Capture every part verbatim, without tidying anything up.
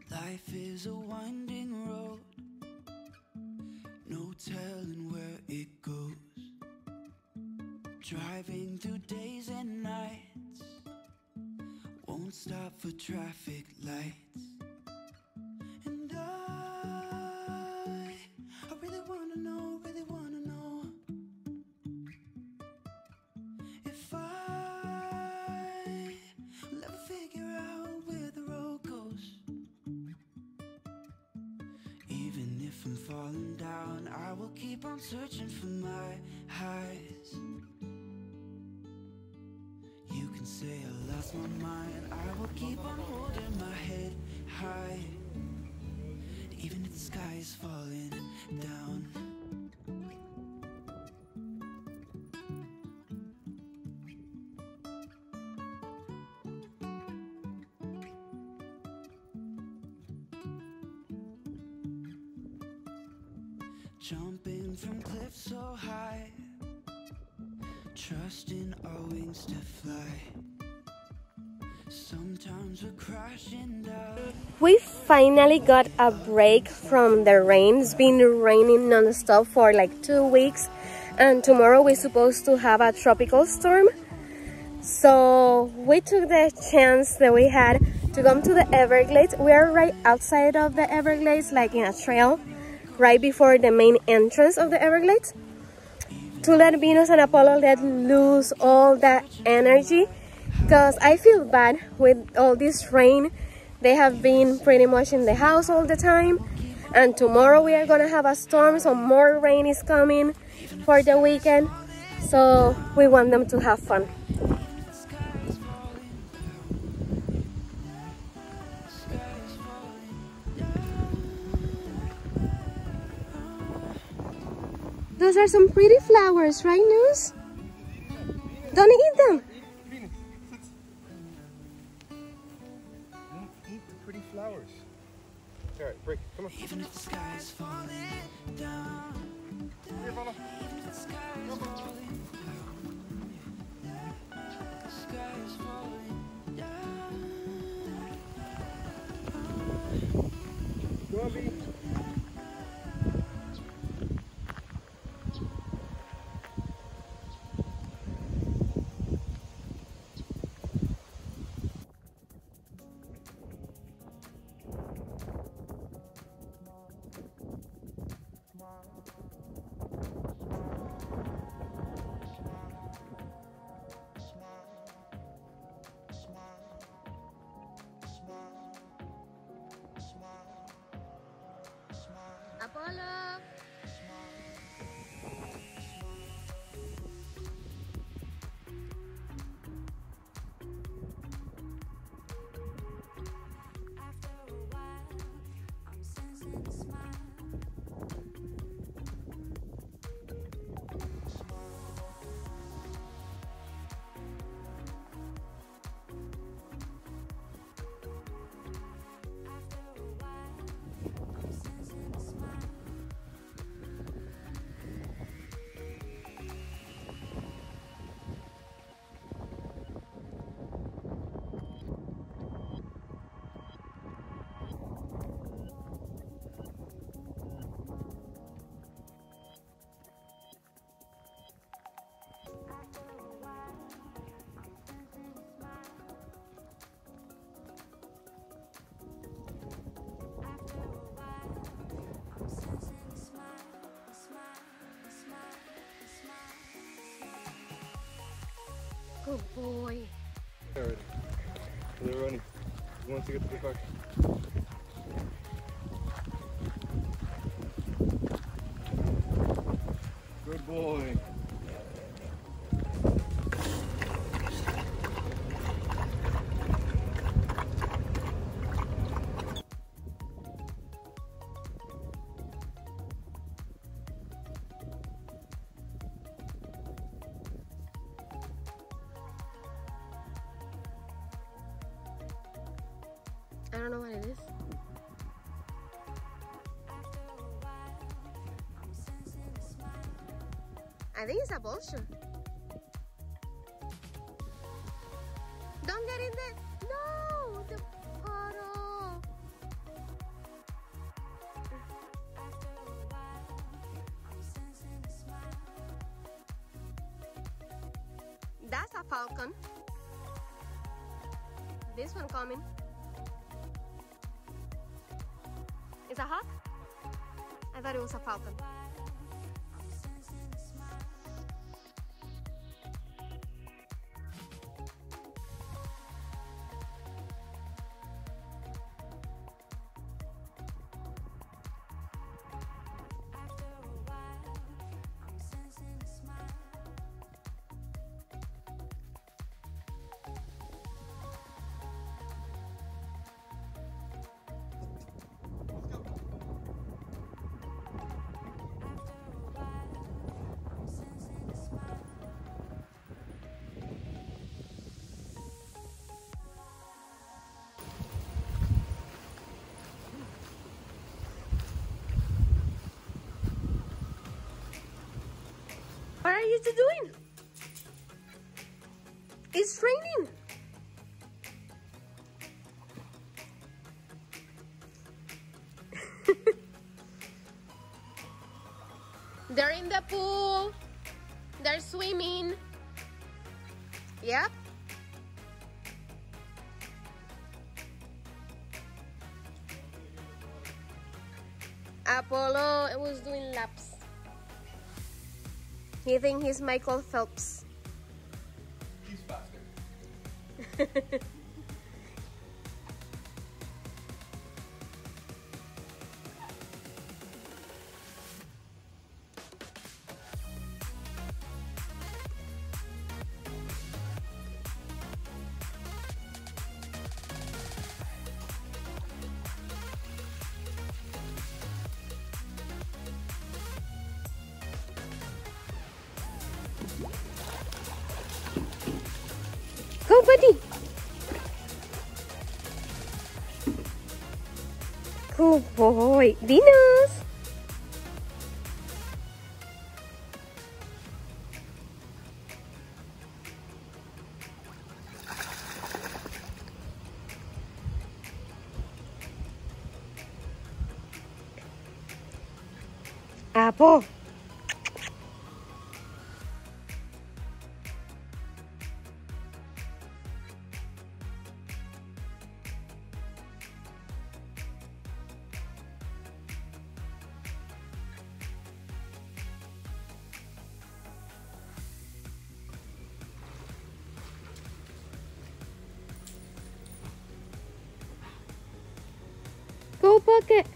Life is a winding road, no telling where it goes. Driving through days and nights, won't stop for traffic lights. And I, I really wanna know, really wanna know if I will ever figure out where the road goes. Even if I'm falling down, I will keep on searching for my highs. You can say I lost my mind, I will keep on holding my head high, even if the sky is falling down. Jumping from cliffs so high, trusting our wings to fly. Sometimes we're crashing down. We finally got a break from the rain. It's been raining non-stop for like two weeks, and tomorrow we're supposed to have a tropical storm. So we took the chance that we had to come to the Everglades. We are right outside of the Everglades, like in a trail, right before the main entrance of the Everglades, to let Venus and Apollo let loose all that energy, because I feel bad with all this rain. They have been pretty much in the house all the time, and tomorrow we are gonna have a storm, so more rain is coming for the weekend, so we want them to have fun. Those are some pretty flowers, right, Luz? Don't eat them. Don't eat the pretty flowers. All right, break. Come on. Even if the sky is falling down. Here, Mama. Even if the sky is falling down. The sky is falling down. Go on, B. Apollo! Good boy. Alright. They're running. Who wants to get to the car? Good boy. I don't know what it is. I think it's a vulture. Don't get in there. No, the puddle. That's a falcon. This one coming. Is a hawk? I thought it was a falcon. What are you two doing? It's raining. They're in the pool. They're swimming. Yep. Apollo was doing laps. He thinks he's Michael Phelps. He's faster. Go, buddy. Good boy. Dinos. Apple. Go bucket.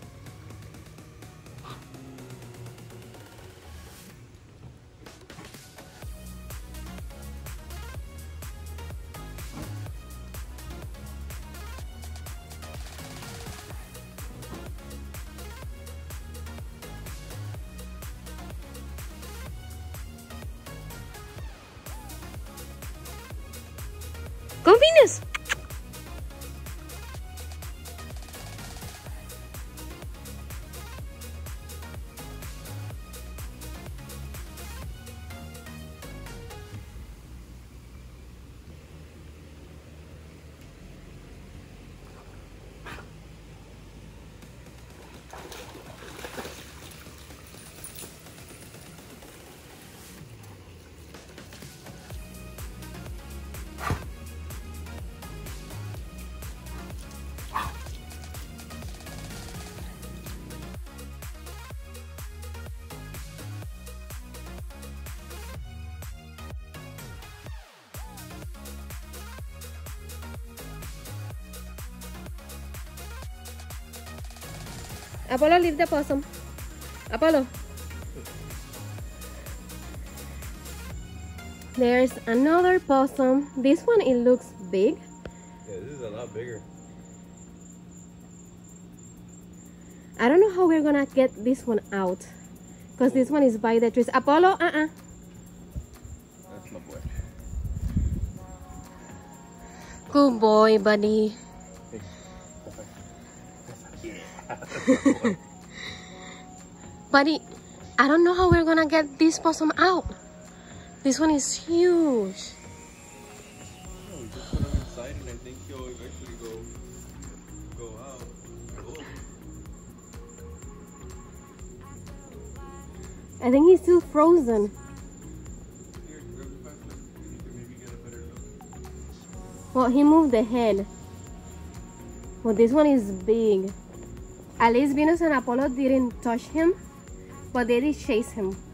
Go Venus. Apollo, leave the possum. Apollo. There's another possum. This one, it looks big. Yeah, this is a lot bigger. I don't know how we're gonna get this one out, because this one is by the trees. Apollo, uh-uh. That's my boy. Good boy, buddy. Buddy, I don't know how we're gonna get this possum out. This one is huge. No, we just put him inside and I think he'll eventually go go out. Oh. I think he's still frozen. Here, grab the flashlight. But he moved the head. But this one is big. At least Venus and Apollo didn't touch him, but they did chase him.